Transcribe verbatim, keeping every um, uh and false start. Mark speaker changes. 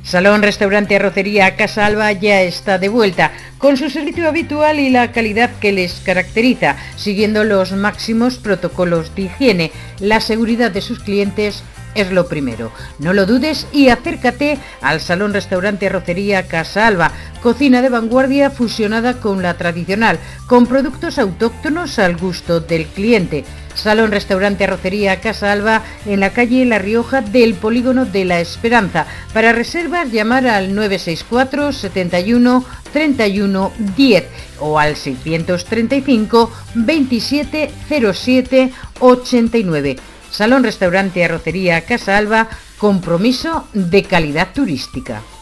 Speaker 1: Salón, restaurante, arrocería Casa Alba ya está de vuelta, con su servicio habitual y la calidad que les caracteriza, siguiendo los máximos protocolos de higiene. La seguridad de sus clientes es lo primero. No lo dudes y acércate al Salón, restaurante, arrocería Casa Alba, cocina de vanguardia fusionada con la tradicional, con productos autóctonos al gusto del cliente. Salón, restaurante, arrocería Casa Alba, en la calle La Rioja del Polígono de la Esperanza. Para reservas, llamar al nueve seis cuatro, setenta y uno, treinta y uno, diez o al seiscientos treinta y cinco, veintisiete, cero siete, ochenta y nueve. Salón, restaurante, arrocería Casa Alba, compromiso de calidad turística.